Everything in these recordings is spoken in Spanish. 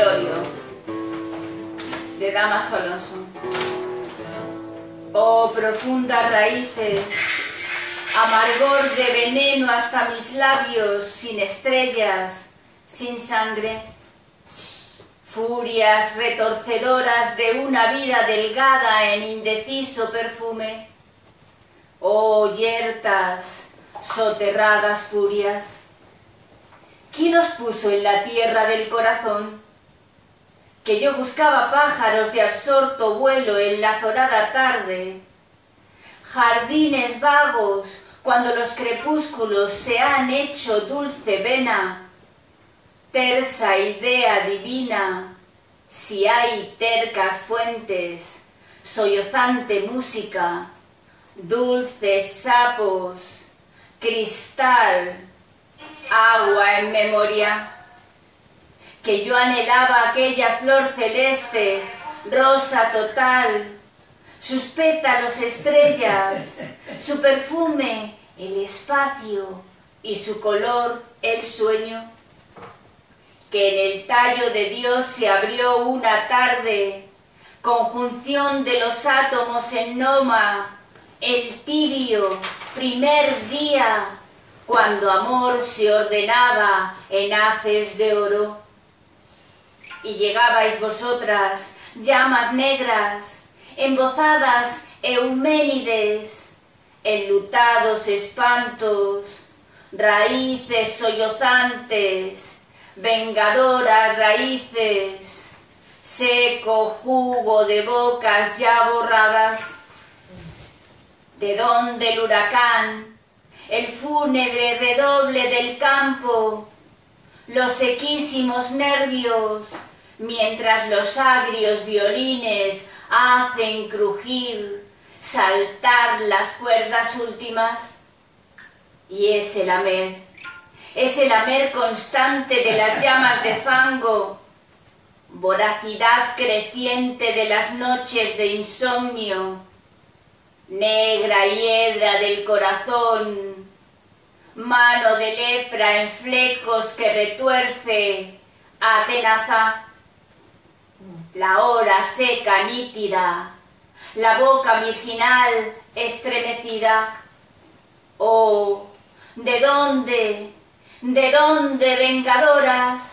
del odio, de Dámaso Alonso. Oh profundas raíces, amargor de veneno hasta mis labios, sin estrellas, sin sangre. Furias retorcedoras de una vida delgada en indeciso perfume. Oh yertas, soterradas furias. ¿Quién os puso en la tierra del corazón? Que yo buscaba pájaros de absorto vuelo en la azorada tarde. Jardines vagos cuando los crepúsculos se han hecho dulce vena. Tersa idea divina, si hay tercas fuentes, sollozante música, dulces sapos, cristal, agua en memoria. Que yo anhelaba aquella flor celeste, rosa total, sus pétalos estrellas, su perfume el espacio y su color el sueño. Que en el tallo de Dios se abrió una tarde, conjunción de los átomos en Noma, el tibio primer día, cuando amor se ordenaba en haces de oro. Y llegabais vosotras, llamas negras, embozadas Euménides, enlutados espantos, raíces sollozantes, vengadoras raíces, seco jugo de bocas ya borradas. ¿De dónde el huracán, el fúnebre redoble del campo, los sequísimos nervios, mientras los agrios violines hacen crujir, saltar las cuerdas últimas? Y es el lamer constante de las llamas de fango, voracidad creciente de las noches de insomnio, negra hiedra del corazón, mano de lepra en flecos que retuerce, atenaza, la hora seca nítida, la boca virginal estremecida. Oh, ¿de dónde vengadoras?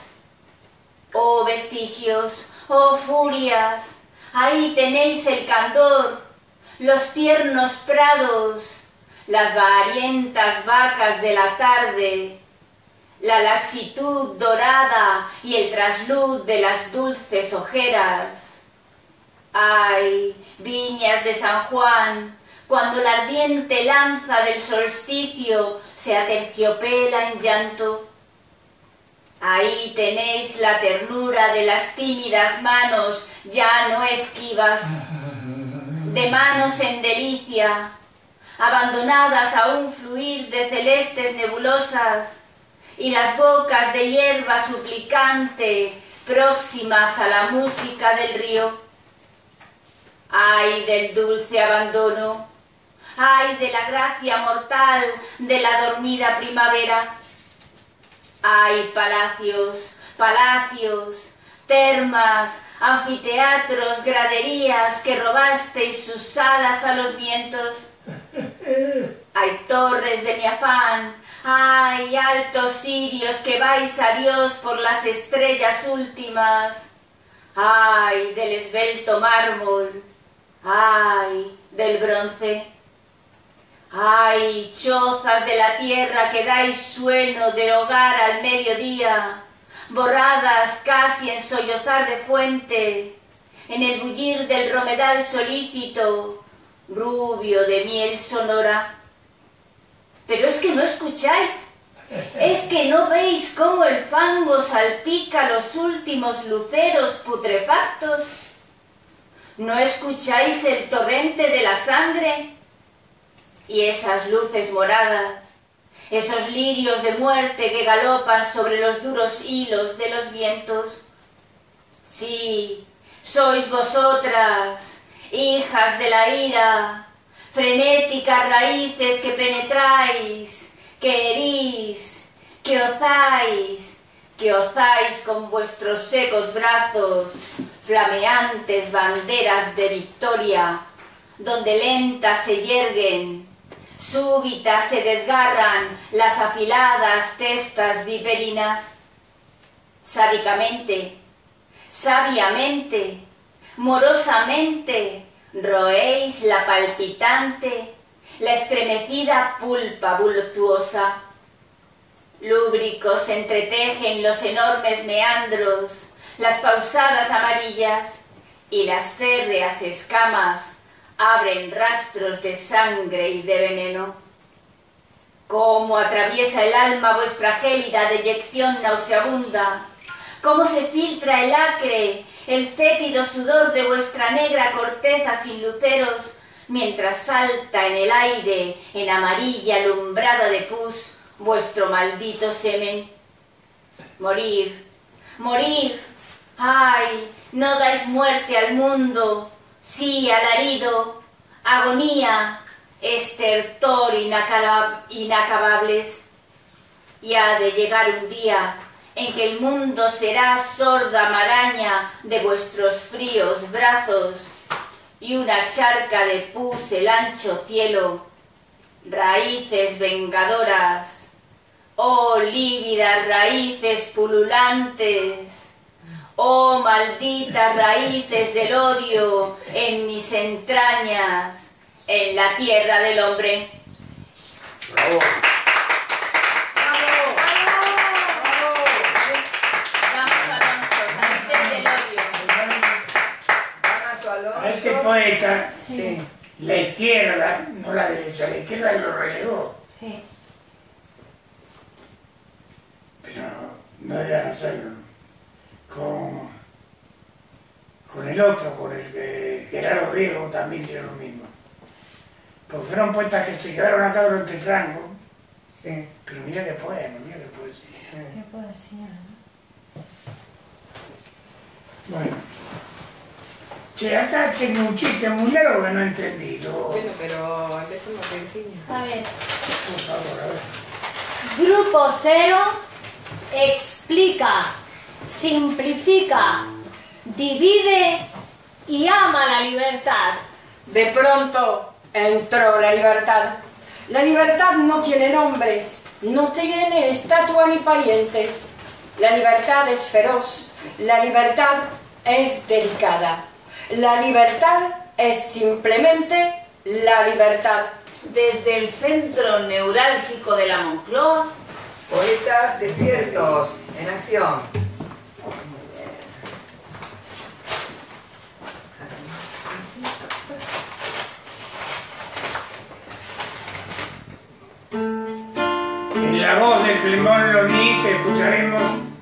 Oh vestigios, oh furias, ahí tenéis el candor, los tiernos prados, las varientas vacas de la tarde, la laxitud dorada y el trasluz de las dulces ojeras. Ay, viñas de San Juan, cuando la ardiente lanza del solsticio se aterciopela en llanto. Ahí tenéis la ternura de las tímidas manos ya no esquivas, de manos en delicia, abandonadas a un fluir de celestes nebulosas, y las bocas de hierba suplicante próximas a la música del río. Ay del dulce abandono, ay de la gracia mortal de la dormida primavera. Ay palacios, termas, anfiteatros, graderías que robasteis sus alas a los vientos. Ay torres de mi afán, ay altos cirios que vais a Dios por las estrellas últimas. Ay del esbelto mármol, ay del bronce. Ay, chozas de la tierra que dais sueno de hogar al mediodía, borradas casi en sollozar de fuente, en el bullir del romedal solícito, rubio de miel sonora. Pero es que no escucháis, es que no veis cómo el fango salpica los últimos luceros putrefactos. ¿No escucháis el torrente de la sangre? Y esas luces moradas, esos lirios de muerte que galopan sobre los duros hilos de los vientos. Sí, sois vosotras, hijas de la ira, frenéticas raíces que penetráis, que herís, que ozáis, que ozáis con vuestros secos brazos flameantes banderas de victoria, donde lentas se yerguen, súbitas se desgarran las afiladas testas viperinas. Sádicamente, sabiamente, morosamente, roéis la palpitante, la estremecida pulpa voluptuosa. Lúbricos se entretejen los enormes meandros, las pausadas amarillas, y las férreas escamas abren rastros de sangre y de veneno. Cómo atraviesa el alma vuestra gélida deyección nauseabunda, cómo se filtra el acre, el fétido sudor de vuestra negra corteza sin luceros, mientras salta en el aire, en amarilla alumbrada de pus, vuestro maldito semen. Morir, morir, ay, no dais muerte al mundo, sí, alarido, agonía, estertor inacabables. Y ha de llegar un día en que el mundo será sorda maraña de vuestros fríos brazos y una charca de pus el ancho cielo, raíces vengadoras, oh lívidas raíces pululantes, oh malditas raíces del odio en mis entrañas, en la tierra del hombre. ¡Bravo! A este poeta, Sí. la izquierda, no la derecha, la izquierda lo relegó. Sí. Pero no debían hacerlo. Con el otro, con el de Gerardo Diego, también hicieron lo mismo. Porque fueron poetas que se quedaron acá durante Franco. Sí. Pero mira qué poema, mira qué poesía. Qué poesía, ¿no? Bueno. Che, acá tengo un chiste muy largo que no he entendido. Bueno, pero empecemos con Virginia. A ver. Por favor, a ver. Grupo Cero explica, simplifica, divide y ama la libertad. De pronto entró la libertad. La libertad no tiene nombres, no tiene estatua ni parientes. La libertad es feroz, la libertad es delicada. La libertad es simplemente la libertad. Desde el centro neurálgico de la Moncloa, Poetas despiertos, en acción. En la voz del Clemón Lonís escucharemos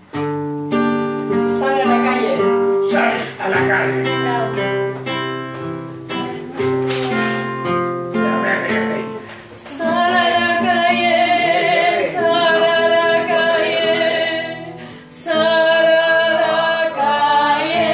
Sale a la calle. Sal a la calle. Ya, véate que ahí. Sal a la calle, sal a la calle, sal a la calle.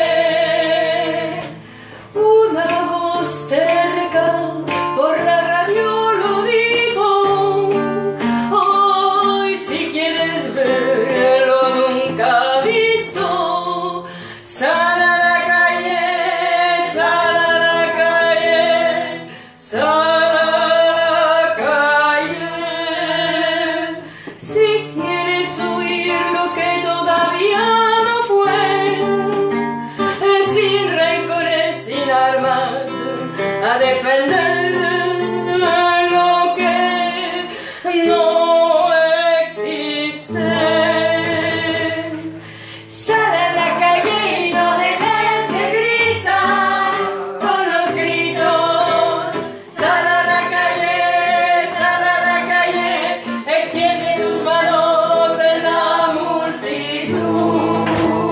Una voz cerca por la radio lo dijo. Hoy si quieres ver lo nunca visto, sal a la calle, sal a la calle, sal a la calle. Si quieres oír lo que todavía no fue, sin rencores, sin armas, a defender lo que no existe. Sal a la calle y no dejes de gritar con los gritos. Sal a la calle, extiende tus manos en la multitud.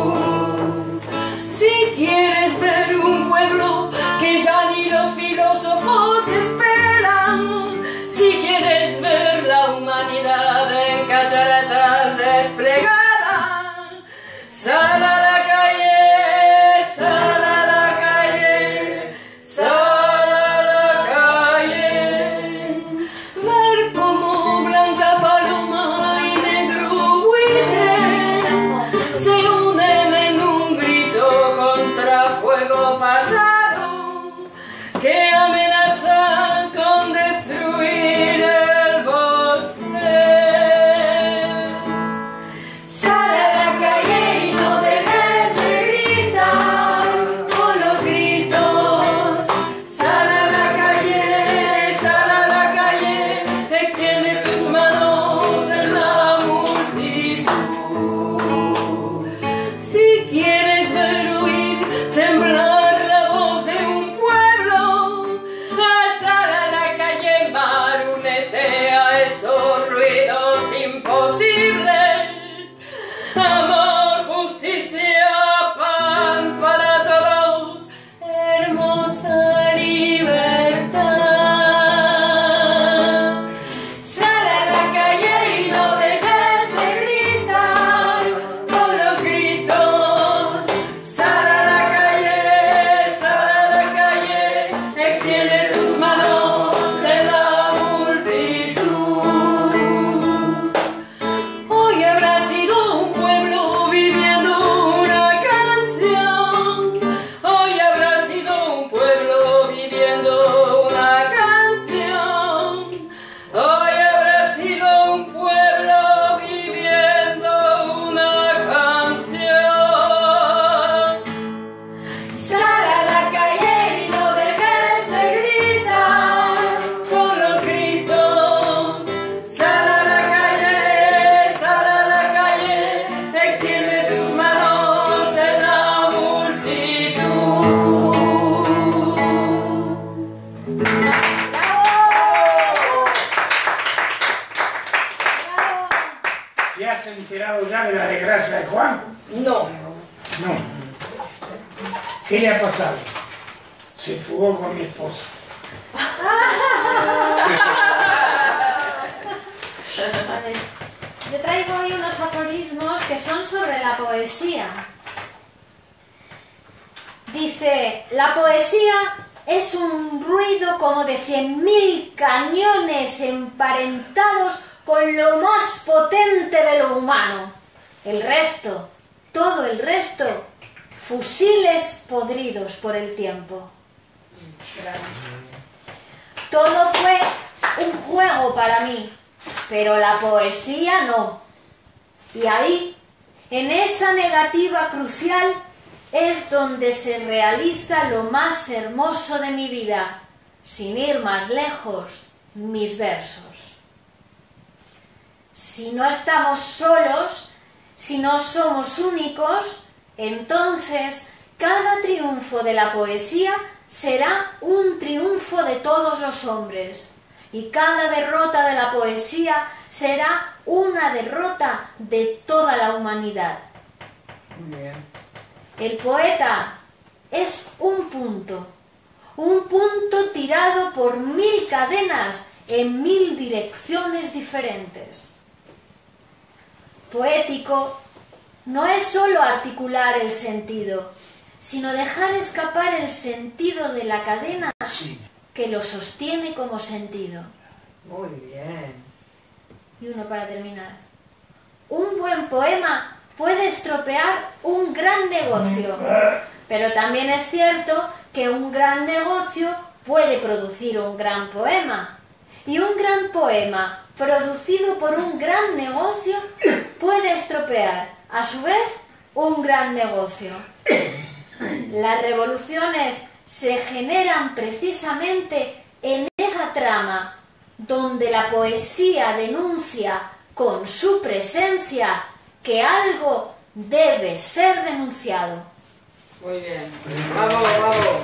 Si quieres ver un pueblo que ya ni los filósofos esperan, si quieres ver la humanidad en cataratas desplegada, sal a la calle, sal a la calle, sal a la calle. Ver como blanca paloma y negro buitre ¿Te has enterado ya de la desgracia de Juan? No. No. ¿Qué le ha pasado? Se fugó con mi esposa. A ver, yo traigo hoy unos aforismos que son sobre la poesía. Dice, la poesía es un ruido como de 100.000 cañones emparentados con lo más potente de lo humano. El resto, todo el resto, fusiles podridos por el tiempo. Todo fue un juego para mí, pero la poesía no. Y ahí, en esa negativa crucial, es donde se realiza lo más hermoso de mi vida, sin ir más lejos, mis versos. Si no estamos solos, si no somos únicos, entonces cada triunfo de la poesía será un triunfo de todos los hombres, y cada derrota de la poesía será una derrota de toda la humanidad. Bien. El poeta es un punto tirado por 1000 cadenas en 1000 direcciones diferentes. Poético no es solo articular el sentido, sino dejar escapar el sentido de la cadena que lo sostiene como sentido. Muy bien. Y uno para terminar. Un buen poema puede estropear un gran negocio, pero también es cierto que un gran negocio puede producir un gran poema. Y un gran poema producido por un gran negocio puede estropear, a su vez, un gran negocio. Las revoluciones se generan precisamente en esa trama, donde la poesía denuncia con su presencia que algo debe ser denunciado. Muy bien. Bravo, bravo.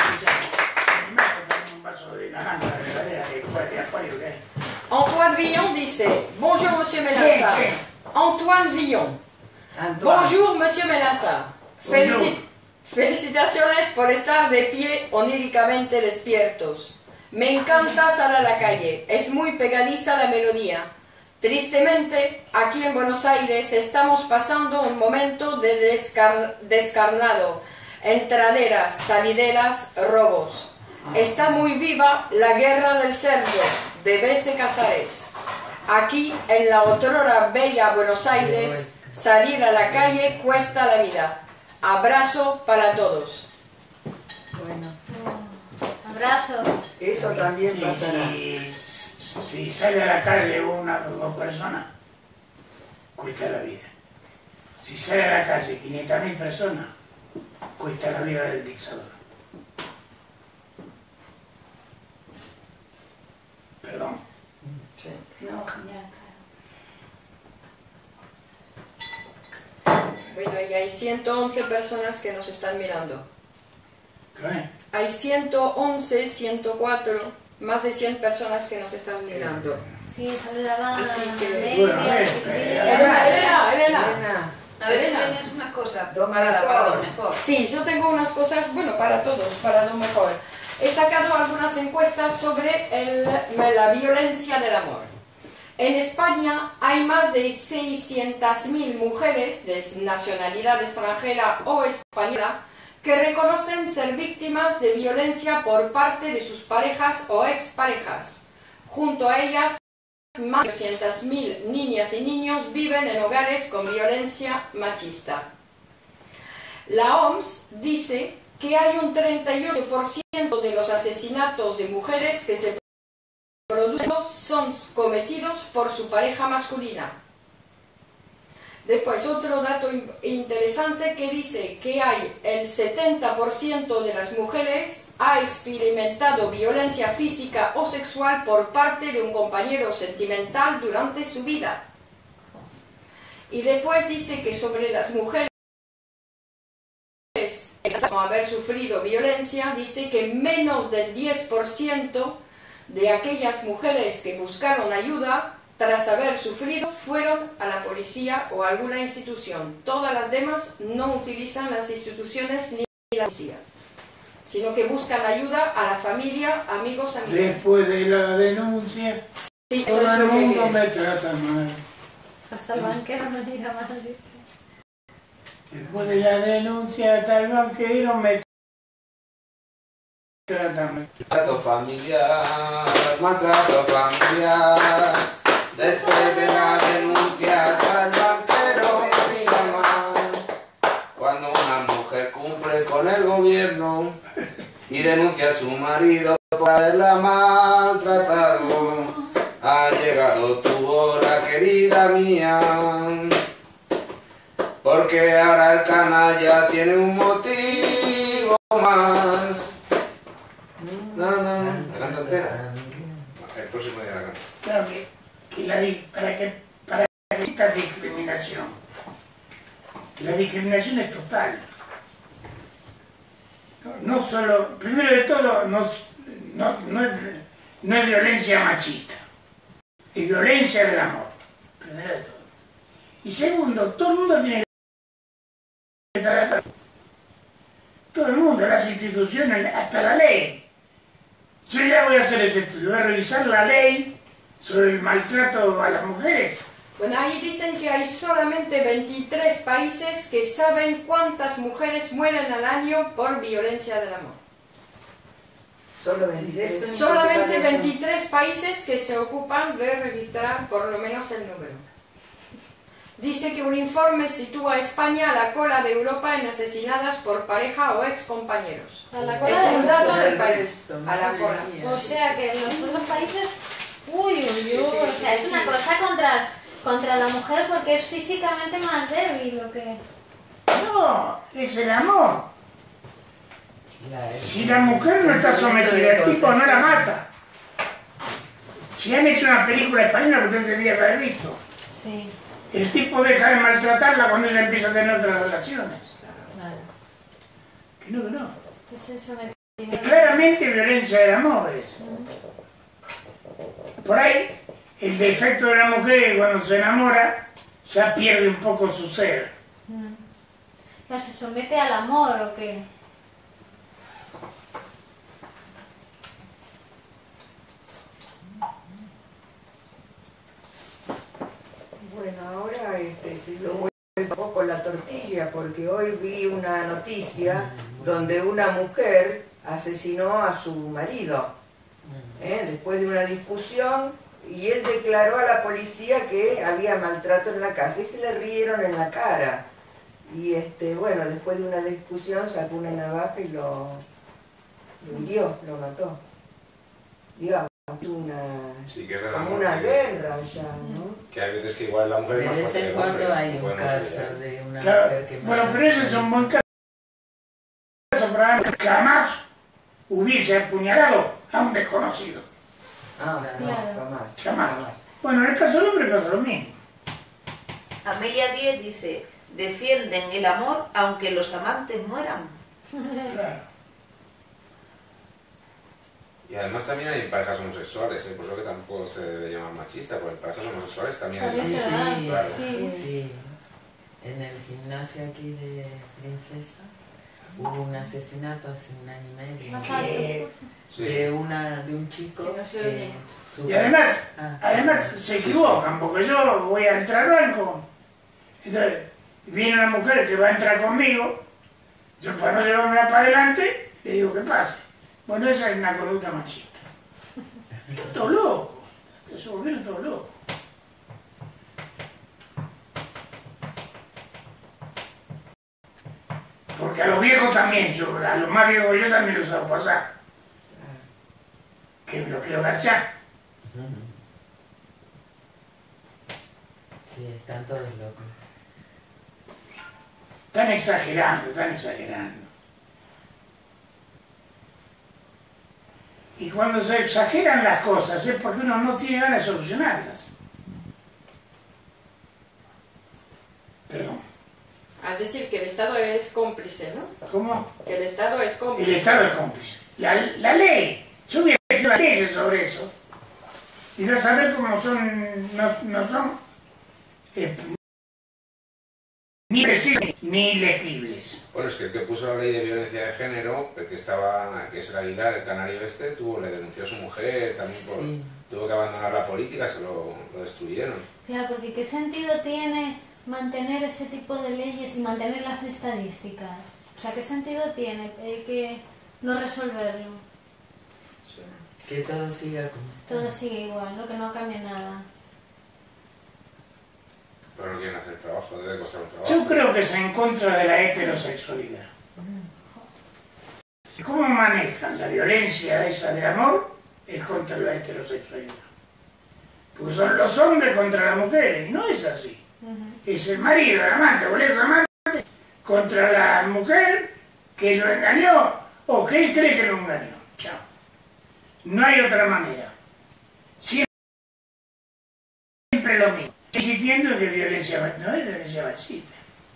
Un vaso de naranja, de la de acuario, ¿qué? Antoine Villon dice, bonjour Monsieur Mélensa. ¿Qué? Antoine Villon. Antoine. Bonjour Monsieur Mélensa. Bonjour. Felicitaciones por estar de pie oníricamente despiertos. Me encanta salir a la calle, es muy pegadiza la melodía. Tristemente, aquí en Buenos Aires estamos pasando un momento de descarnado, entraderas, salideras, robos. Está muy viva la guerra del cerdo, de B.C. Casares. Aquí, en la otrora bella Buenos Aires, salir a la calle cuesta la vida. Abrazo para todos. Bueno, Abrazos. eso también Sí, pasará. si sale a la calle una o dos personas, cuesta la vida. Si sale a la calle 500.000 personas, cuesta la vida del dictador. Perdón. Sí. No, genial, Bueno, y hay 111 personas que nos están mirando. ¿Qué? Hay 111, 104, más de 100 personas que nos están mirando. Sí, saludaban Así a que, Amelia, bueno, Silvia. Elena. Elena, A ver, Elena. tienes una cosa Don para Mejor. Don Mejor. Sí, yo tengo unas cosas, bueno, para todos, para Don Mejor. He sacado algunas encuestas sobre la violencia del amor. En España hay más de 600.000 mujeres de nacionalidad extranjera o española que reconocen ser víctimas de violencia por parte de sus parejas o exparejas. Junto a ellas, más de 200.000 niñas y niños viven en hogares con violencia machista. La OMS dice que hay un 38% de los asesinatos de mujeres que se producen son cometidos por su pareja masculina. Después, otro dato interesante que dice que hay el 70% de las mujeres ha experimentado violencia física o sexual por parte de un compañero sentimental durante su vida. Y después dice que sobre las mujeres no haber sufrido violencia, dice que menos del 10% de aquellas mujeres que buscaron ayuda tras haber sufrido fueron a la policía o alguna institución. Todas las demás no utilizan las instituciones ni la policía, sino que buscan ayuda a la familia, amigos, amigas. Después de la denuncia, Sí, eso todo es el lo que mundo quiere. me trata mal. Hasta el banquero me mira mal. Dice. Después de la denuncia, hasta el banquero me trata mal. Maltrato familiar, después de la denuncia al banquero me mira mal. Cuando una mujer cumple con el gobierno y denuncia a su marido por haberla maltratado, ha llegado tu hora, querida mía, porque ahora el canalla tiene un motivo más. No, la canto entera. El próximo día la canto. Claro para que esta discriminación, la discriminación es total. No solo, primero de todo, no es violencia machista, es violencia del amor, primero de todo. Y segundo, todo el mundo tiene que estar de acuerdo. Todo el mundo, las instituciones, hasta la ley. Yo ya voy a hacer ese estudio, voy a revisar la ley sobre el maltrato a las mujeres. Bueno, ahí dicen que hay solamente 23 países que saben cuántas mujeres mueren al año por violencia del amor. Solo 23. Solamente 23 países que se ocupan de registrar por lo menos el número. Dice que un informe sitúa a España a la cola de Europa en asesinadas por pareja o ex compañeros. A la Es cola un de dato Sobre del el país. resto, A la madre cola. mía. O sea que los otros países. Uy, uy, uy. Sí, O sea, es sí, una sí. cosa contra la mujer porque es físicamente más débil lo que. No, es el amor. Si la mujer no está sometida, el tipo no la mata. Si han hecho una película española, usted tendría que haber visto. Sí, El tipo deja de maltratarla cuando ella empieza a tener otras relaciones. claro. Que no. Es eso me. Es claramente violencia del amor eso. Por ahí, el defecto de la mujer es que cuando se enamora, ya pierde un poco su ser. Ya se somete al amor o qué. Bueno, ahora si lo vuelvo un poco la tortilla, porque hoy vi una noticia donde una mujer asesinó a su marido, después de una discusión, y él declaró a la policía que había maltrato en la casa y se le rieron en la cara. Y bueno, después de una discusión sacó una navaja y lo hirió, lo mató. Digamos, Sí, que es de como una guerra ya, ¿no? Que hay veces que igual la mujer De es más vez fuerte en que el cuando hombre, hay no un podemos caso olvidar. de una Claro, mujer que bueno, mata pero a su ese es un marido. buen caso para jamás hubiese apuñalado a un desconocido. Ah, no, Claro. Jamás. Bueno, en el caso del hombre pasa lo mismo. Amelia Díez dice, defienden el amor aunque los amantes mueran. Claro. Y además también hay parejas homosexuales, por eso que tampoco se debe llamar machista, porque en parejas homosexuales también es También así. se da. Sí, claro. Sí. sí. En el gimnasio aquí de Princesa hubo un asesinato hace un año y medio Más alto. Sí. de un chico Que no se que oye. Y además, Ah, se equivocan, porque yo voy a entrar al banco. Entonces, viene una mujer que va a entrar conmigo, yo para no llevármela para adelante, le digo que pase. Bueno, esa es una conducta machista. Todo loco, que se volvieron todos locos. Porque a los viejos también, a los más viejos yo también los hago pasar. Que los quiero cachar. sí, están todos locos. Están exagerando, están exagerando. Y cuando se exageran las cosas es porque uno no tiene ganas de solucionarlas. Perdón. Es decir, que el Estado es cómplice, ¿no? ¿Cómo? Que el Estado es cómplice. El Estado es cómplice. La ley. Yo voy a decir las leyes sobre eso. Y vas a ver cómo son, no son ni legibles. Bueno, es que el que puso la ley de violencia de género, el que estaba, que es el Aguilar, el canario este, le denunció a su mujer, también Sí. tuvo que abandonar la política, se lo destruyeron. Claro, porque ¿qué sentido tiene mantener ese tipo de leyes y mantener las estadísticas? O sea, ¿qué sentido tiene que no resolverlo? Que todo siga como... Todo sigue igual, ¿no? Que no cambie nada. Pero no quieren hacer el trabajo, debe costar un trabajo. Yo creo que es en contra de la heterosexualidad. ¿Cómo manejan la violencia esa del amor? Es contra la heterosexualidad. Porque son los hombres contra las mujeres, y no es así. Es el marido, el amante o el amante contra la mujer que lo engañó o que él cree que lo engañó. Chao. No hay otra manera. Siempre lo mismo. Existiendo que violencia no es violencia machista.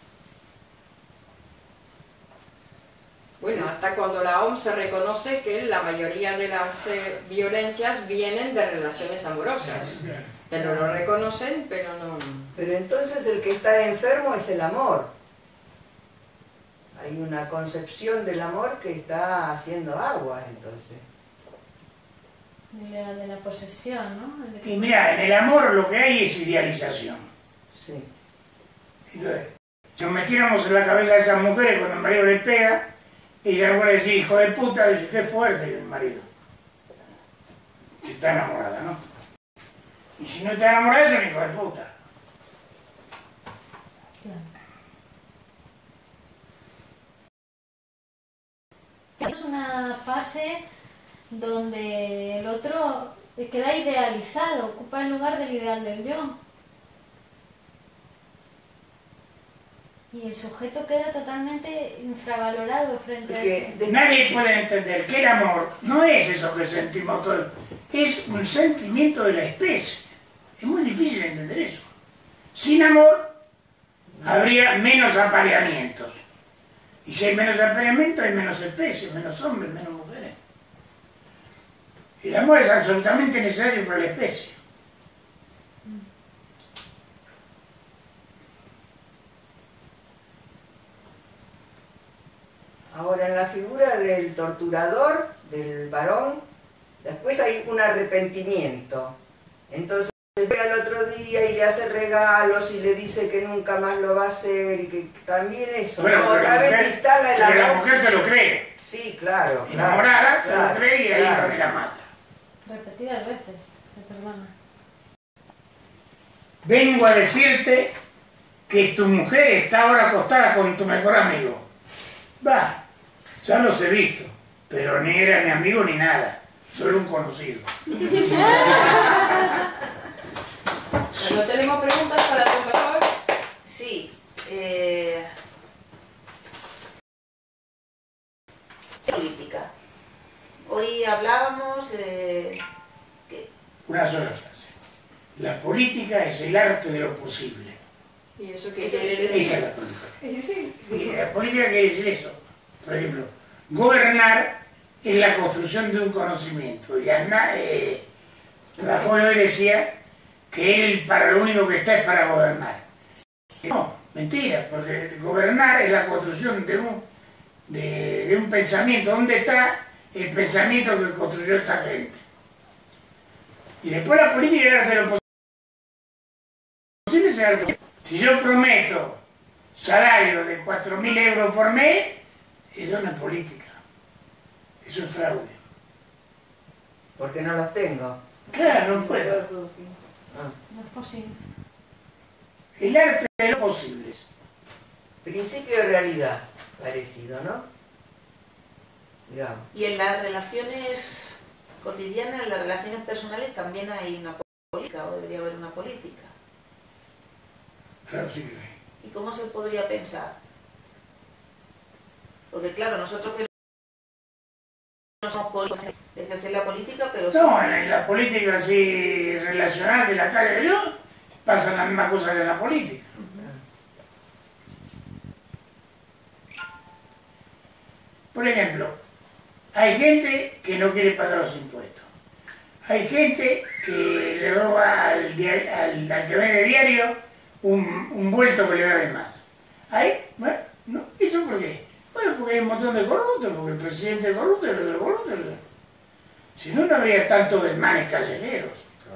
Bueno, hasta cuando la OMS reconoce que la mayoría de las violencias vienen de relaciones amorosas. Pero lo reconocen, pero no... Pero entonces el que está enfermo es el amor. Hay una concepción del amor que está haciendo agua, entonces. De la posesión, ¿no? De que Y mira, en el amor lo que hay es idealización. Sí. Entonces, si nos metiéramos en la cabeza de esas mujeres cuando el marido les pega, ella puede decir, hijo de puta, dice, qué fuerte el marido. Si está enamorada, ¿no? Y si no está enamorada, es un hijo de puta. es una fase donde el otro queda idealizado, ocupa el lugar del ideal del yo. Y el sujeto queda totalmente infravalorado frente a eso. Nadie puede entender que el amor no es eso que sentimos todos, es un sentimiento de la especie. Es muy difícil entender eso. Sin amor habría menos apareamientos. Y si hay menos apareamientos, hay menos especies, menos hombres, menos mujeres. El amor es absolutamente necesario para la especie. Ahora, en la figura del torturador, del varón, después hay un arrepentimiento. Entonces llega el otro día y le hace regalos y le dice que nunca más lo va a hacer y que también eso. Bueno, ¿no? Otra vez mujer, instala el amor. la mujer se lo cree. Sí, claro. Enamorada, claro, se lo cree y ahí es donde la mata. Repetidas veces, me perdona. Vengo a decirte que tu mujer está ahora acostada con tu mejor amigo. Va, ya los he visto, pero ni era ni amigo ni nada, solo un conocido. ¿No tenemos preguntas para tu mejor? Sí. Política. Hoy hablábamos que Una sola frase. La política es el arte de lo posible. ¿Y eso qué Eso- quiere Esa decir? es la política. Sí. Y la política quiere decir eso. Por ejemplo, gobernar es la construcción de un conocimiento. Y Rajoy hoy decía que él para lo único que está es para gobernar. No, mentira, porque gobernar es la construcción de un pensamiento. ¿Dónde está el pensamiento que construyó esta gente? Y después la política es el arte de lo posible. Es el arte. Si yo prometo salario de 4.000 euros por mes, eso no es política, eso es fraude. Porque no los tengo. Claro, no puedo. No es posible. El arte de lo posible. Principio de realidad, parecido, ¿no? Digamos. y en las relaciones cotidianas, en las relaciones personales también hay una política, o debería haber una política. Claro, sí que hay. ¿Y cómo se podría pensar? Porque claro, nosotros que no somos políticos de ejercer la política, pero sí. No, en la política así relacional de la calle de Dios, pasan las mismas cosas que en la política. Por ejemplo, hay gente que no quiere pagar los impuestos. Hay gente que le roba al que vende diario un vuelto que le da de más. Ahí, bueno, ¿No? ¿Eso por qué? Bueno, porque hay un montón de corruptos, porque el presidente es corrupto, el otro es corrupto. Si no, no habría tantos desmanes callejeros.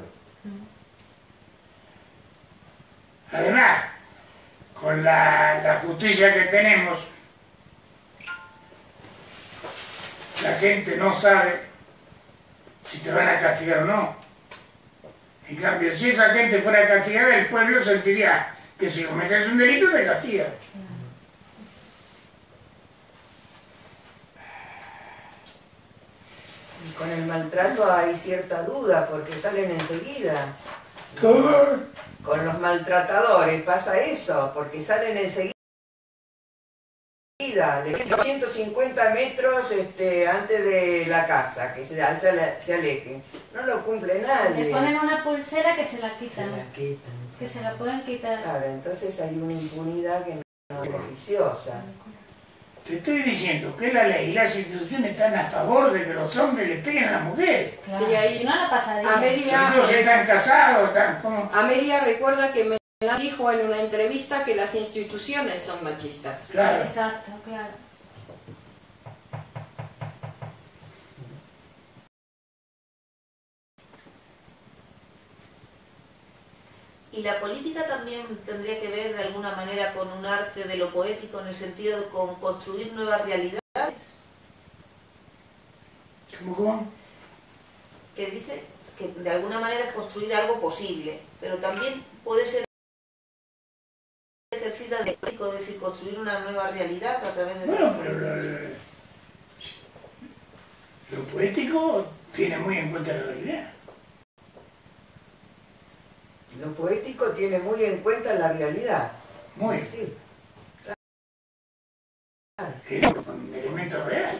Además, con la justicia que tenemos, la gente no sabe si te van a castigar o no. En cambio, si esa gente fuera castigada, el pueblo sentiría que si cometes un delito te castigan. Y con el maltrato hay cierta duda porque salen enseguida. ¿Cómo? Con los maltratadores pasa eso, porque salen enseguida. Le quedan 150 metros antes de la casa, que se alejen. No lo cumple nadie. Le ponen una pulsera que se la quitan. Se la quitan. Que se la pueden quitar. Claro, entonces hay una impunidad que no es beneficiosa. Te estoy diciendo que la ley y las instituciones están a favor de que los hombres le peguen a las mujeres. Claro. Sí, ahí Si no, no pasaría. Amelia, Sobre todo si están casados, están como... Amelia recuerda que me dijo en una entrevista que las instituciones son machistas. Claro. Exacto, claro. Y la política también tendría que ver de alguna manera con un arte de lo poético en el sentido de con construir nuevas realidades. ¿Cómo? Que dice que de alguna manera es construir algo posible, pero también puede ser ejercida de político, es decir, construir una nueva realidad a través de... Bueno, pero lo poético tiene muy en cuenta la realidad. Lo poético tiene muy en cuenta la realidad. Muy. Sí. Con elementos reales.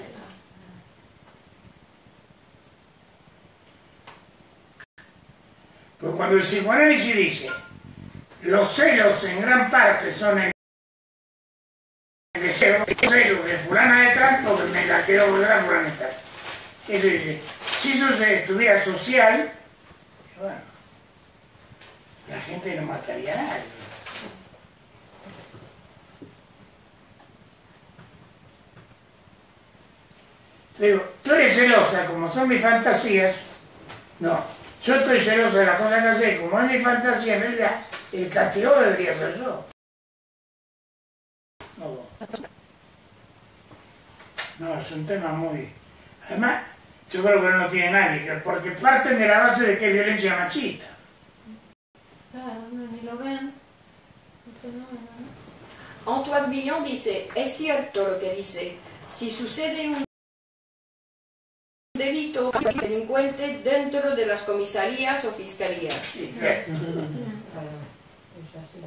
Pues cuando el psicoanálisis dice los celos en gran parte son el celos de fulana de tal porque me la quiero volver a fulana de tal. Eso dice, si eso estuviera social, bueno, la gente no mataría a nadie. Digo, tú eres celosa, como son mis fantasías. No, yo estoy celosa de las cosas que hacer, como es mi fantasía, en realidad, el castigo debería ser yo. No, es un tema muy... Además, yo creo que no tiene nadie, porque parten de la base de que es violencia machista. Claro, no, ni lo ven. Antoine Villon dice, es cierto lo que dice, si sucede un delito delincuente dentro de las comisarías o fiscalías. Sí, claro. Es así.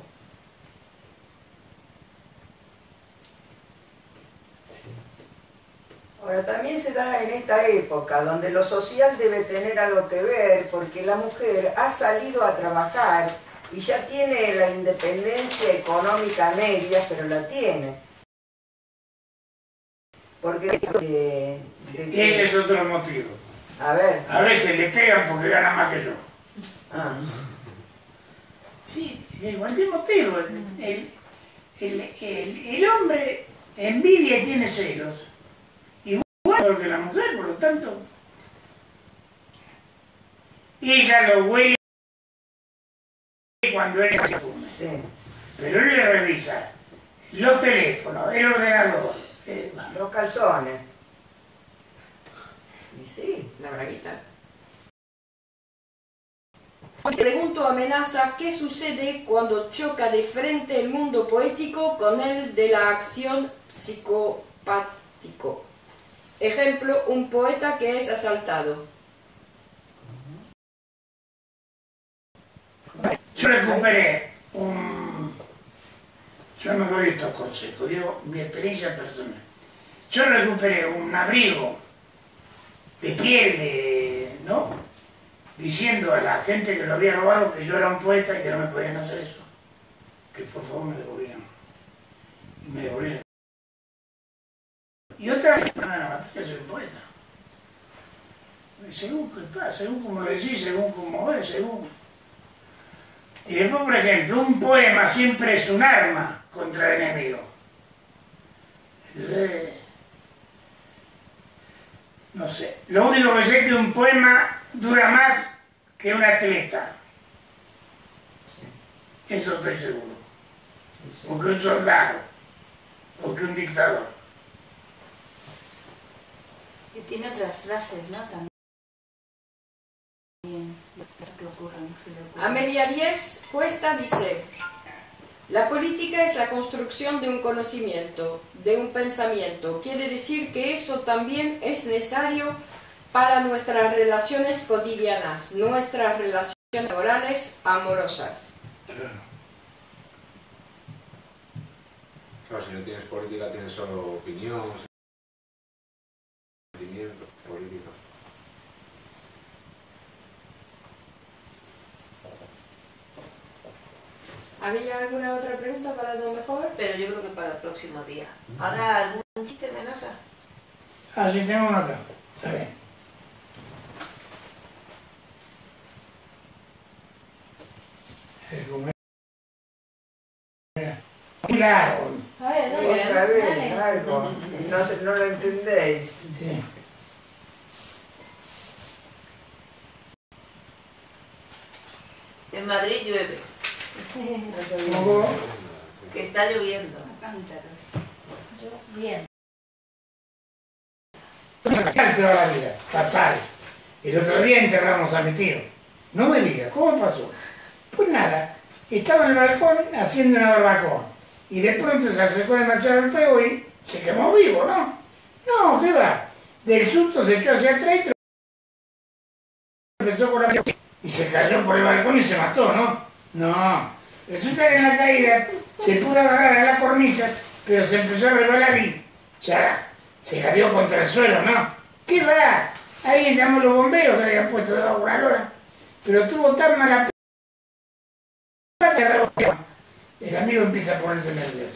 Ahora también se da en esta época donde lo social debe tener algo que ver porque la mujer ha salido a trabajar y ya tiene la independencia económica media, pero la tiene. Porque Ese es otro motivo. A ver. A veces le pegan porque ganan más que yo. Ah. Sí, de cualquier motivo. El hombre envidia y tiene celos. Igual que la mujer, por lo tanto. Ella lo huele cuando él se fuma. Sí. Pero él le revisa los teléfonos, el ordenador. Los calzones. Y sí. La braguita. Pregunto a Amenaza qué sucede cuando choca de frente el mundo poético con el de la acción psicopático. Ejemplo, un poeta que es asaltado. Yo recuperé yo no doy estos consejos, digo mi experiencia personal. Yo recuperé un abrigo de piel, ¿no? Diciendo a la gente que lo había robado que yo era un poeta y que no me podían hacer eso. Que por favor me devolvieran. Y me devolvieron. Y otra vez, no, yo soy un poeta. Según qué pasa, según como lo decís, según como es, según... Y después, por ejemplo, un poema siempre es un arma contra el enemigo. No sé. Lo único que sé es que un poema dura más que un atleta. Eso estoy seguro. O que un soldado. O que un dictador. Y tiene otras frases, ¿no? También. Las que ocurren. Amelia Díez Cuesta dice: la política es la construcción de un conocimiento, de un pensamiento. Quiere decir que eso también es necesario para nuestras relaciones cotidianas, nuestras relaciones laborales, amorosas. Claro, si no tienes política, tienes solo opinión, sentimiento, política. ¿Había alguna otra pregunta para lo mejor? Pero yo creo que para el próximo día. ¿Ahora algún chiste, Menosa? Ah, sí, tengo uno acá. Está bien. Muy largo. A ver, Muy bien. Otra vez, dale. algo. No lo entendéis. Sí. En Madrid llueve, Luego, que está lloviendo. Yo, bien. toda la vida, fatal. El otro día enterramos a mi tío. No me digas, ¿cómo pasó? Pues nada, estaba en el balcón haciendo una barbacoa. Y de pronto se acercó demasiado el fuego y se quemó vivo, ¿no? No, ¿qué va? Del susto se echó hacia atrás y empezó con la... Y se cayó por el balcón y se mató, ¿no? No. Resulta que en la caída se pudo agarrar a la cornisa, pero se empezó a resbalar y ya se cayó contra el suelo, ¿no? ¿Qué va? Alguien llamó a los bomberos que habían puesto debajo de una lora, pero tuvo tan mala p... El amigo empieza a ponerse nervioso.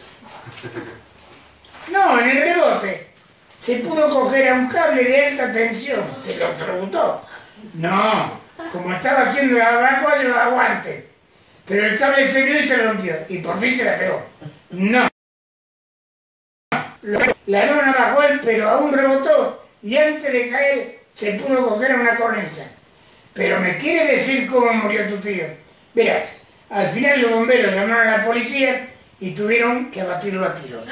No, en el rebote se pudo coger a un cable de alta tensión, se lo trabutó. No, como estaba haciendo la barbacoa llevaba guantes, pero el cable se dio y se rompió, y por fin se la pegó. No. La lona bajó él, pero aún rebotó, y antes de caer se pudo coger a una cornisa. Pero me quiere decir cómo murió tu tío. Verás, al final los bomberos llamaron a la policía y tuvieron que abatirlo a tiros.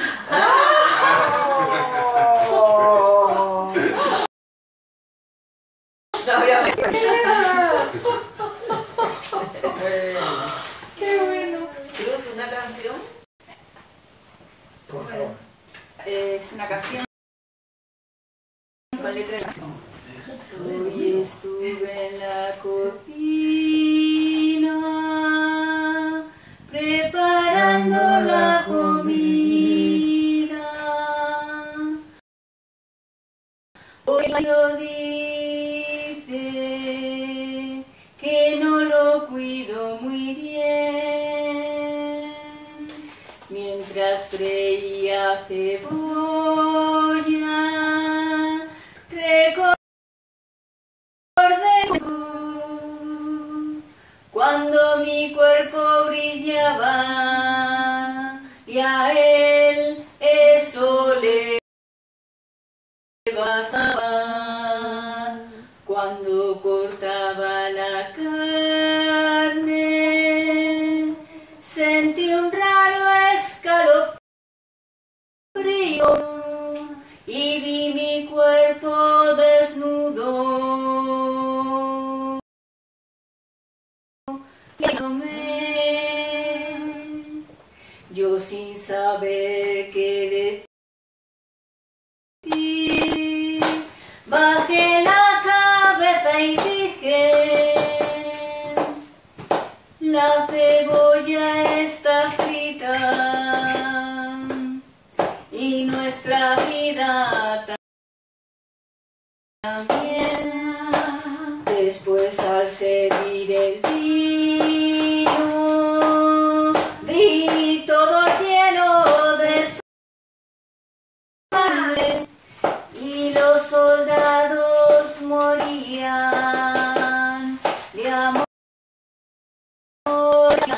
Qué bueno. Cruz, una canción. Por favor. Es una canción con letra de... Hoy estuve en la cocina preparando la comida. Hoy lo dice que no lo cuido muy bien. Mientras freía cebolla, recordé cuando mi cuerpo brillaba y a él eso le bastaba. Cuando cortaba la carne sentí un raro escalofrío y vi mi cuerpo desnudo. Yo sin saber qué decir, bajé la cabeza y dije: la cebolla está frita y nuestra vida también. Después, al servir el vino, vi todo lleno de sangre y los soldados morían de amor.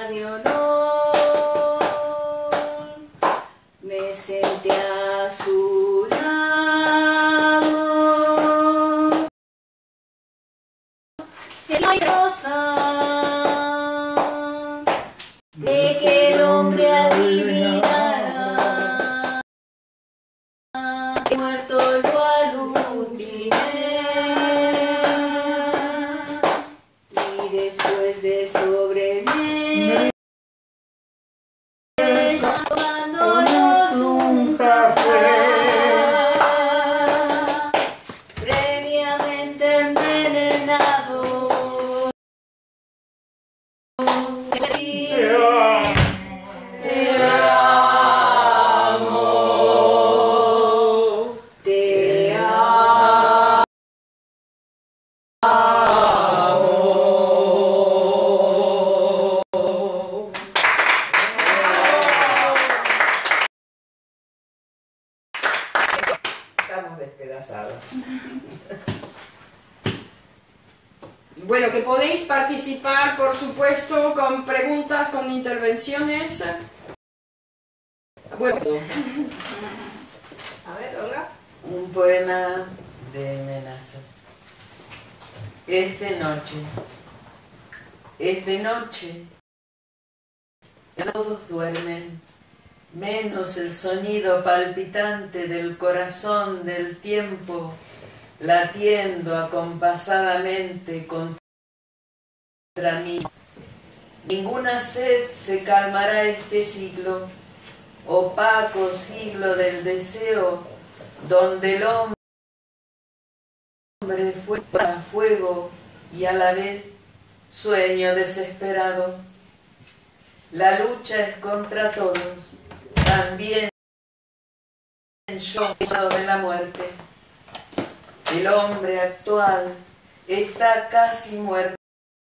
despedazado. Bueno, que podéis participar, por supuesto, con preguntas, con intervenciones. Bueno. A ver, Olga. Un poema de Menaza. Es de noche, todos duermen, menos el sonido palpitante del corazón del tiempo latiendo acompasadamente contra mí. Ninguna sed se calmará este siglo, opaco siglo del deseo, donde el hombre fue a fuego y a la vez sueño desesperado. La lucha es contra todos, también yo de la muerte. El hombre actual está casi muerto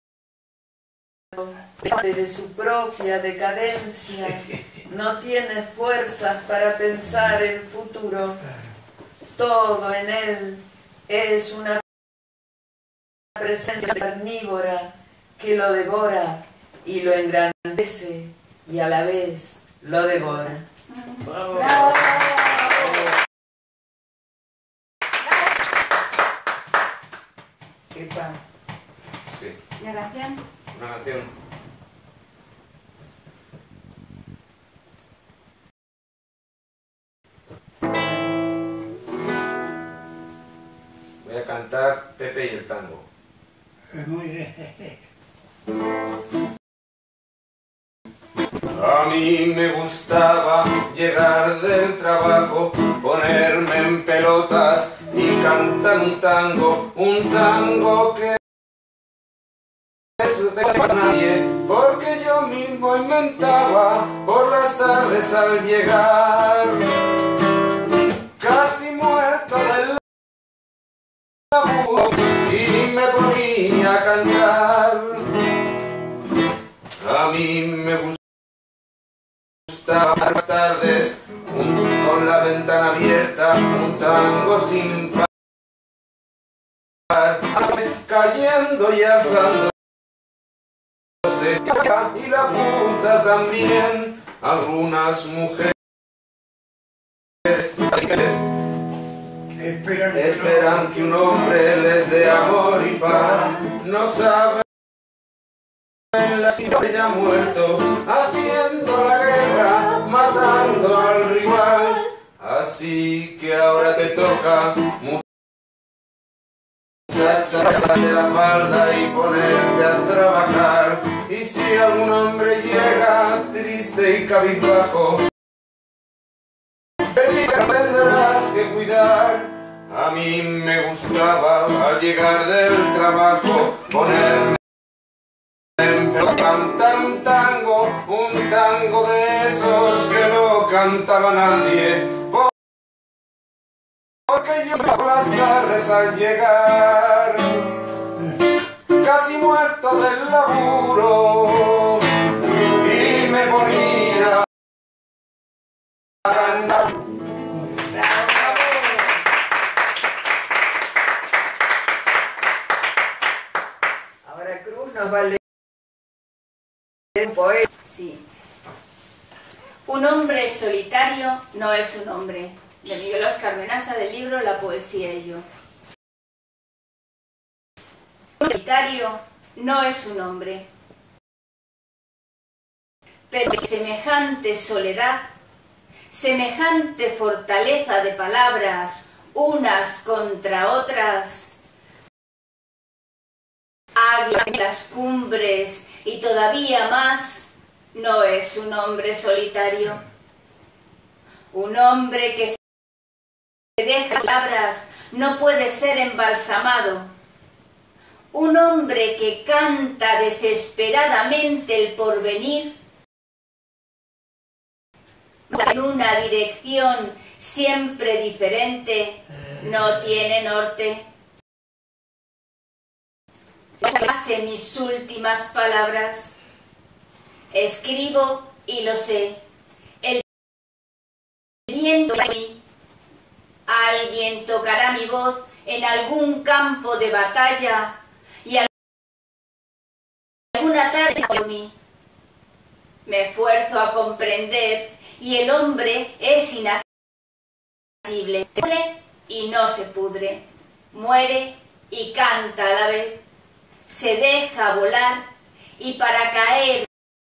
de su propia decadencia, no tiene fuerzas para pensar el futuro. Todo en él es una presencia carnívora que lo devora y lo engrandece y a la vez lo devora. ¡Bravo! ¿Qué pasa? Sí, ¿La canción? una canción. Voy a cantar Pepe y el tango. Muy bien. A mí me gustaba llegar del trabajo, ponerme en pelotas y cantar un tango que es de nadie, porque yo mismo inventaba por las tardes al llegar, casi muerto del laburo, y me ponía a cantar. A mí me gustaba las tardes con la ventana abierta, un tango sin parar, cayendo y alzándose, y la punta también. Algunas mujeres esperan que un hombre les dé amor y paz, no saben la historia ya muerto, haciendo la guerra, matando al rival. Así que ahora te toca, muchacha, de la falda y ponerte a trabajar. Y si algún hombre llega triste y cabizbajo, tendrás que cuidar. A mí me gustaba al llegar del trabajo ponerme a cantar un tango de esos que no cantaba nadie, porque yo por las tardes al llegar, casi muerto del laburo, y me ponía a cantar. Ahora Cruz nos va a leer un poema. Sí. Un hombre solitario no es un hombre, de Miguel Óscar Menaza, del libro La poesía y yo. Un solitario no es un hombre, pero semejante soledad, semejante fortaleza de palabras unas contra otras, águila en las cumbres y todavía más, no es un hombre solitario. Un hombre que se deja palabras no puede ser embalsamado. Un hombre que canta desesperadamente el porvenir en una dirección siempre diferente, no tiene norte. Hace mis últimas palabras, escribo y lo sé, el viento de mí, alguien alguien tocará mi voz en algún campo de batalla y alguna tarde por mí. Me esfuerzo a comprender y el hombre es inaccesible. Se pudre y no se pudre, muere y canta a la vez, se deja volar y para caer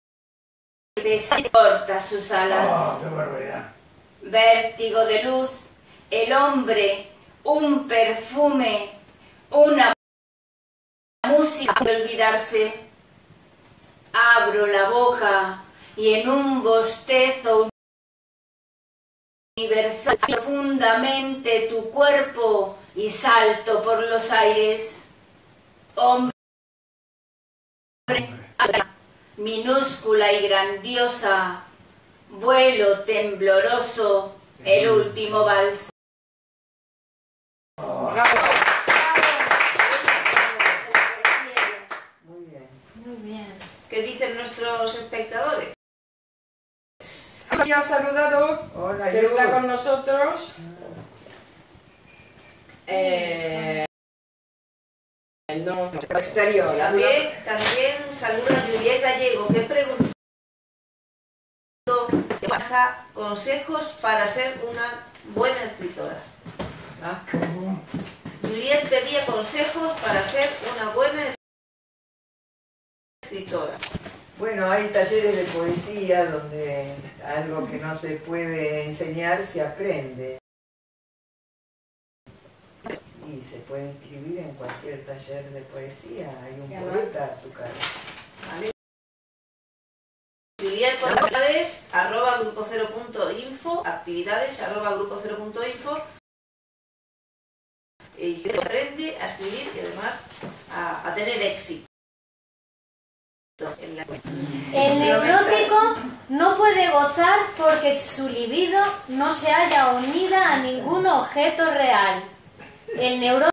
corta sus alas. ¡Oh, qué barbaridad! Vértigo de luz, el hombre, un perfume, una música de olvidarse. Abro la boca y en un bostezo universal profundamente tu cuerpo y salto por los aires. Hombre, minúscula y grandiosa, vuelo tembloroso, el último vals. Muy bien. Muy bien. ¿Qué dicen nuestros espectadores? Ya ha saludado, Hola, que está yo. con nosotros. No, exterior. También saluda a Juliet Gallego, que preguntó qué pasa consejos para ser una buena escritora. Juliet pedía consejos para ser una buena escritora. Bueno, hay talleres de poesía donde algo que no se puede enseñar se aprende. Y se puede inscribir en cualquier taller de poesía. Hay un poeta a su cargo. ¿Vale? Juliet con actividades @grupo0.info, actividades@grupo0.info, y aprende a escribir y además a tener éxito. El neurótico no puede gozar porque su libido no se halla unida a ningún objeto real. El neurótico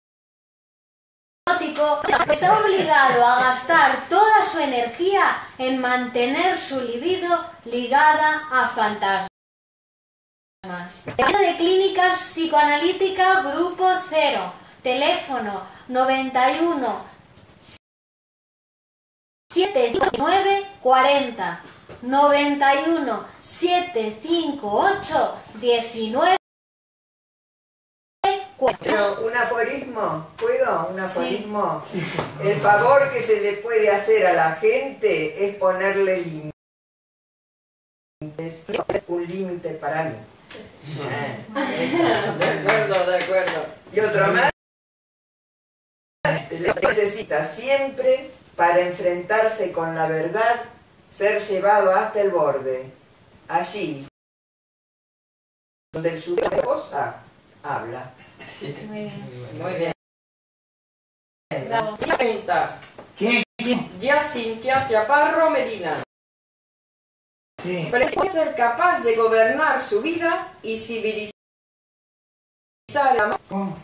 está obligado a gastar toda su energía en mantener su libido ligada a fantasmas. Hablando de clínicas psicoanalítica grupo 0, teléfono 91 759 40 91 758 19. Pero un aforismo, ¿puedo? Un aforismo. El favor que se le puede hacer a la gente es ponerle límites. Es un límite para mí. De acuerdo. Y otro más. Necesita siempre, para enfrentarse con la verdad, ser llevado hasta el borde. Allí, donde su esposa habla. Muy bien. Muy bien. Pregunta. ¿Qué? Ya Cintia Chaparro Medina. Sí. ¿Puede ser capaz de gobernar su vida y civilizar la ¿Cómo?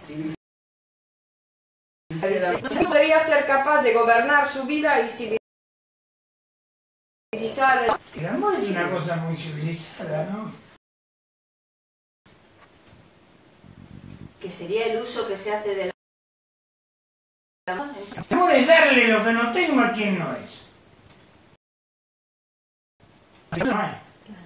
podría ser capaz de gobernar su vida y civilizar el... El amor es una cosa muy civilizada, ¿no? Que sería el uso que se hace del amor. El amor es darle lo que no tengo a quien no es. Eso no es.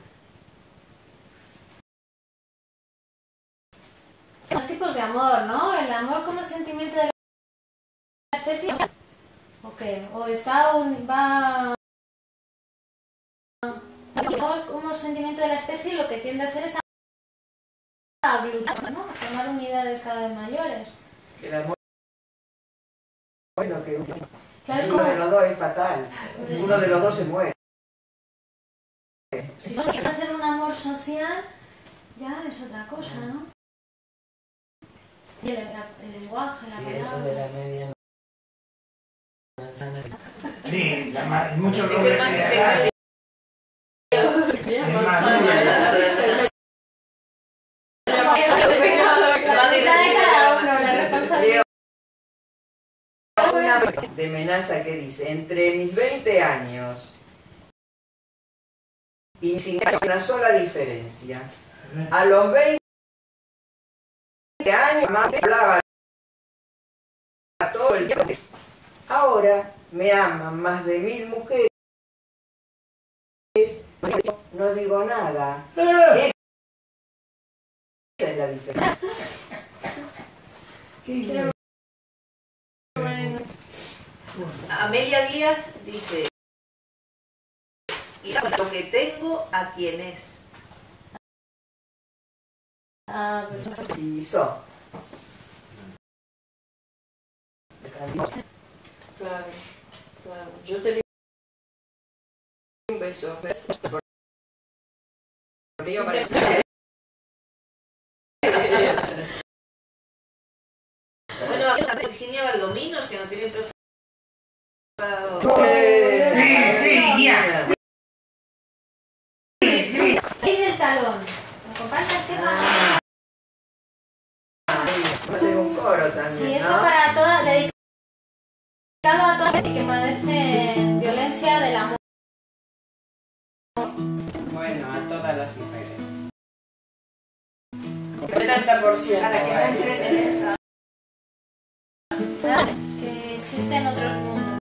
Dos tipos de amor, ¿no? El amor como sentimiento de la especie. O está va. El amor como sentimiento de la especie lo que tiende a hacer es aglutar, ¿no? A formar unidades cada vez mayores. El amor es lo que Claro, es uno de como, los dos es fatal. Uno de los dos se muere. si vas a hacer un amor social, ya es otra cosa, ¿no? Y el lenguaje, la palabra. media. Sí, hay mucho Es que roble más que integral. es más duro. De cada uno, la responsabilidad. Una de amenaza que dice, entre mis 20 años y sin una sola diferencia. A los 20 años más hablaba todo el tiempo. Ahora me aman más de 1000 mujeres. No digo nada. Esa es la diferencia. Amelia Díaz dice, y lo que tengo a quien es. Y so. Claro, claro. Yo te digo un beso. Mío parece. Bueno, aquí está Virginia Valdominos, que no tiene preparado. Sí, ya. Ley del talón. ¿Me acompaña, Esteban? Va a ser un coro también, Sí, eso ¿no? para todas, dedicado a todas las que padecen violencia del amor. Bueno, a todas las mujeres. 70%. A la que no entreten esa. Que existen otros mundos.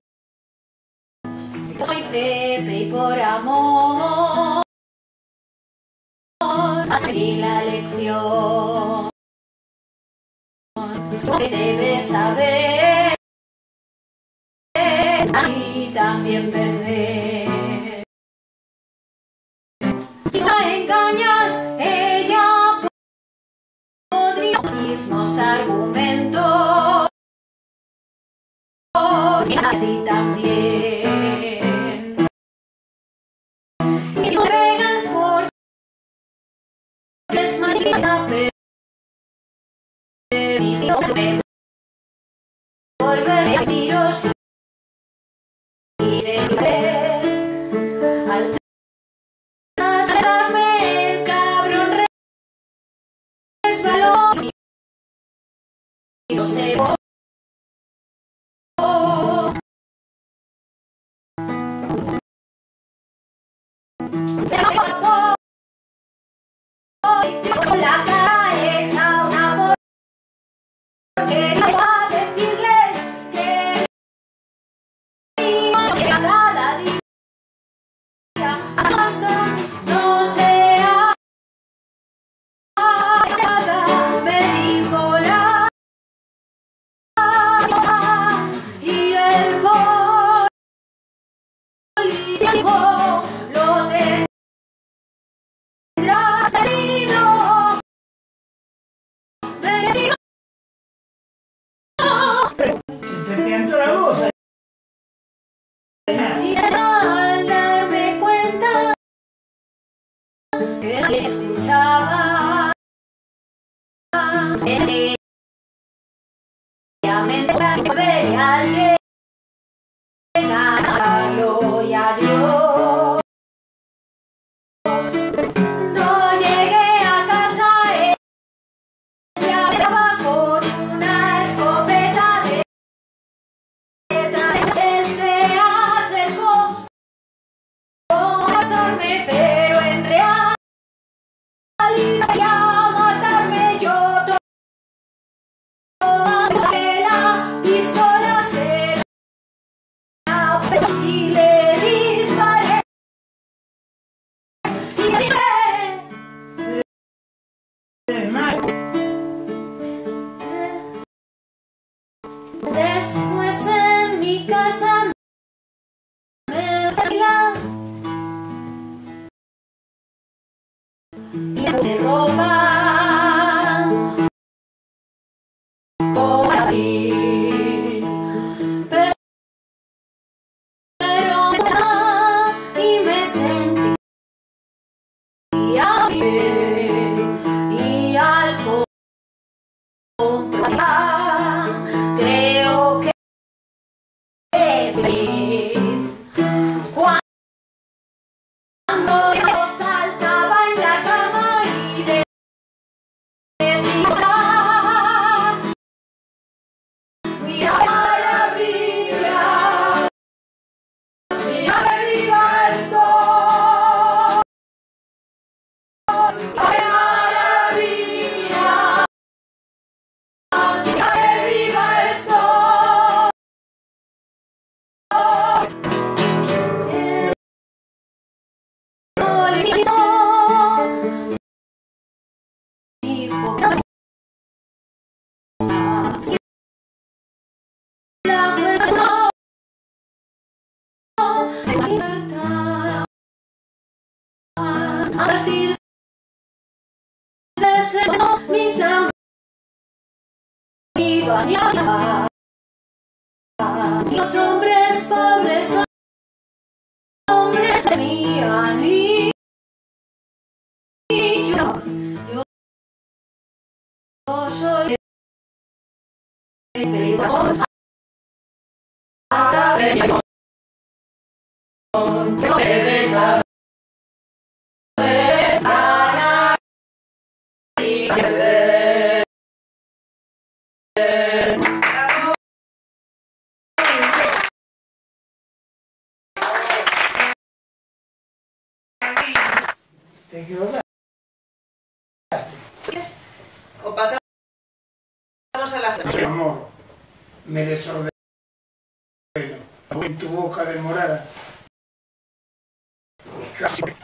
Soy Pepe y por amor aprendí la lección. Tú que debes saber y también perder. Si la engañas, ella podría los mismos argumentos. Y a ti también. Y tú pegas porque es maldita, pero me volveré a tiros y de al tratarme el cabrón resbaló y no sé. Con la cara hecha una porquería, voy a decirles que cada día no sea nada, me dijo la y el político lo tendrá tenido. Se te piantó la voz. Y al darme cuenta que escuchaba sencillamente volveré al llegarlo y adiós. No llegué a casa, ella estaba con una escopeta detrás. Él se acercó a abrazarme, pero en realidad quería matarme. Yo tomé la pistola, se la puse y le disparé. Y le dije, después en mi casa me alquila y me roban como así. Pero y me sentía bien y al comprobar creo que feliz cuando yo saltaba en la cama y decía mira maravilla, mira que viva estoy. A partir de ese momento, mis amigos y los hombres pobres son hombres de mi anillo. Yo soy debes saber, ganar y perder. Te equivocas. O pasamos a la frase. Amor, me desordeno. En tu boca demorada. Y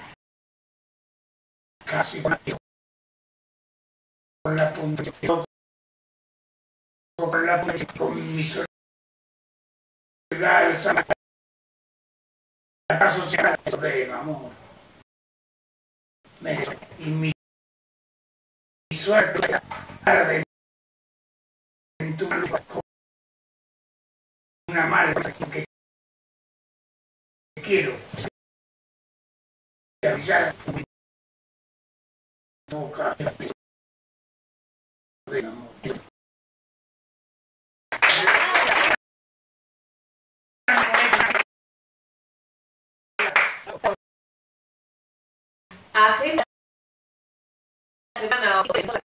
casi con la punta, con mi soledad, la sociedad, amor. Y mi suerte arde en tu mano con una mala que quiero avisar mi boca de amor. Agenda semana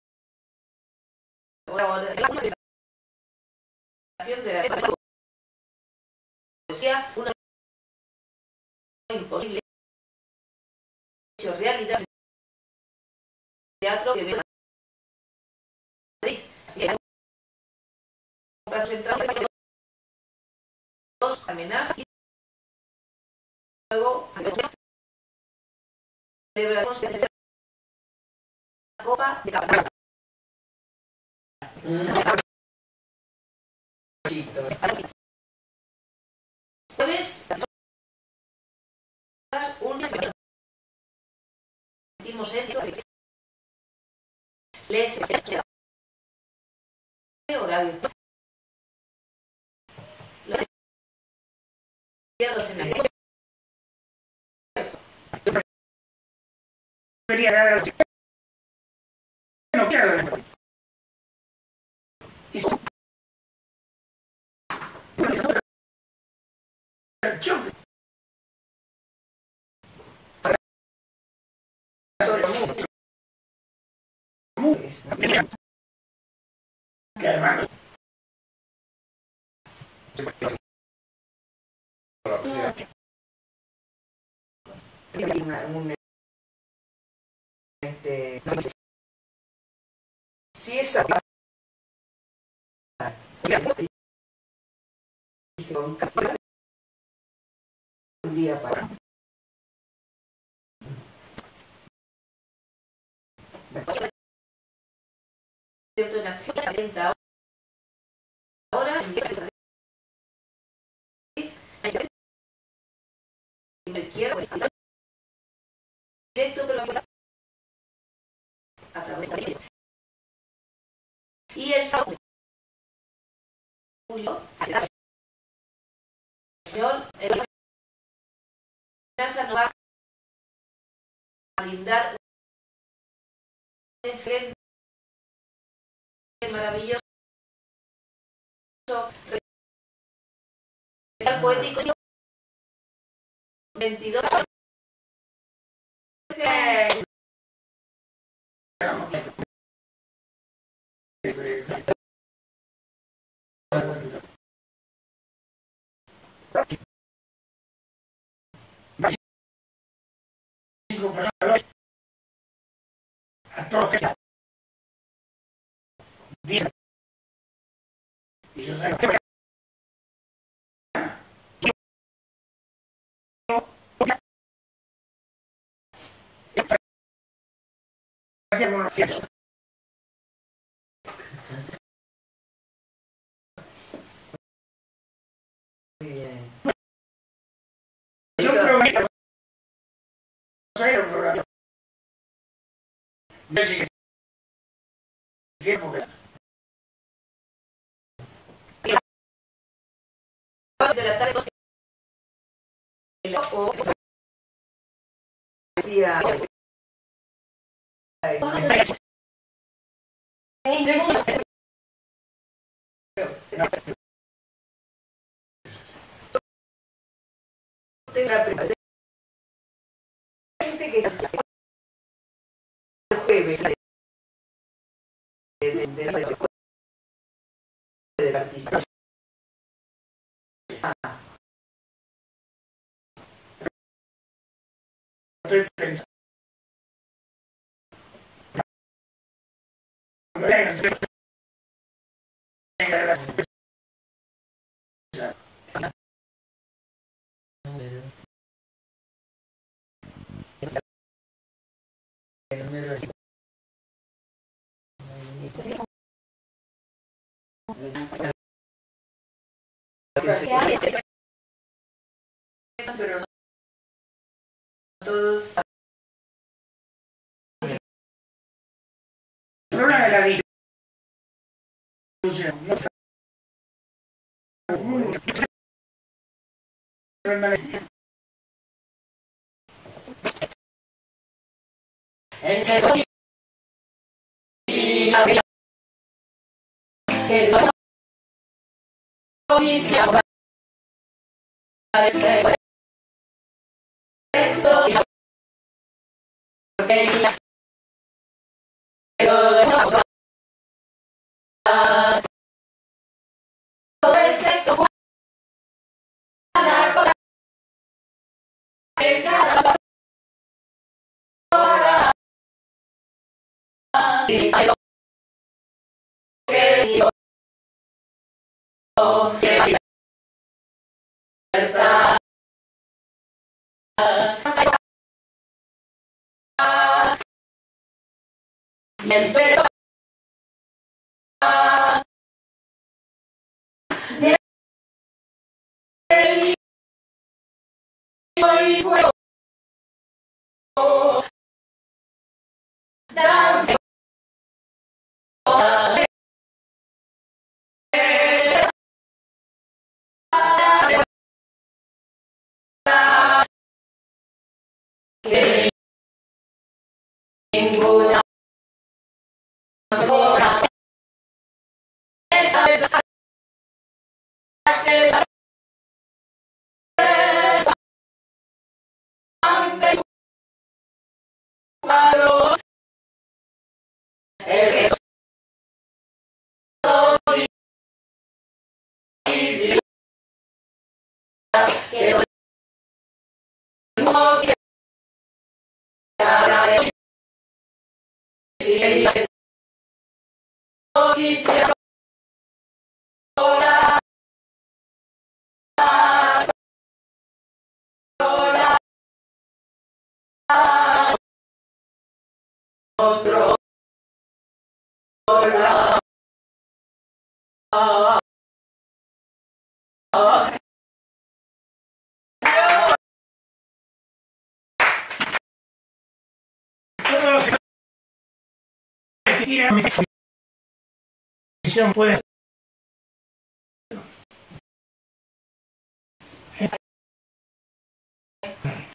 de la poesía, una imposible hecho realidad teatro que ve Madrid. Así que comprar sus entradas, dos amenazas y luego celebramos la Copa de Caballo. Jueves, un metimos en les horario. Los en el Quería dar a los no quiero dar el choque. Que además si esa un día para en acción 40 horas en la izquierda directo pero a través de y el sábado julio señor el NASA no va a brindar un excelente maravilloso recital poético 22 5 personas a todos 10 y yo sé que yo prometo No sé si tiempo que... de la tarde Decía, gente que el jueves de participar. Estoy pensando. Pero no todos. El problema de la distribución. Puede